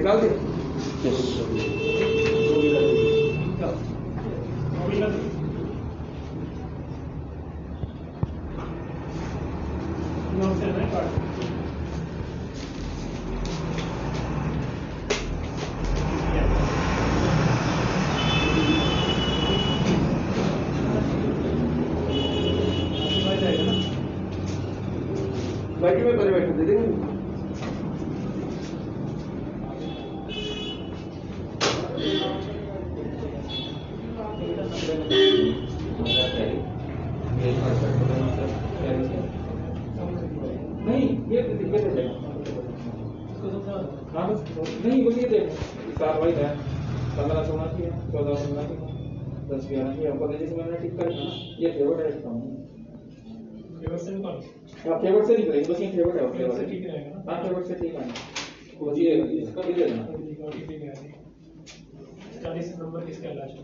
निकाल दे। बाकी में पहले बैठ दे देंगे। नहीं ये दे देगा। हाँ बस नहीं वो ये देगा। साल वाइज है 15 सोना की है 14 सोना की है 10 11 की है हमको जैसे मैंने टिक कर ना ये फेवरेट है इसका फेवरेट से कौन हाँ फेवरेट से नहीं करेंगे बस ये फेवरेट है फेवरेट से ठीक रहेगा हाँ फेवरेट से ठीक है वो ये इसका भी देना 40 नंबर किसका लास्ट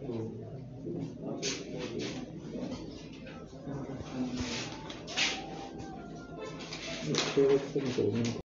में फेवरेट से नहीं करेंगे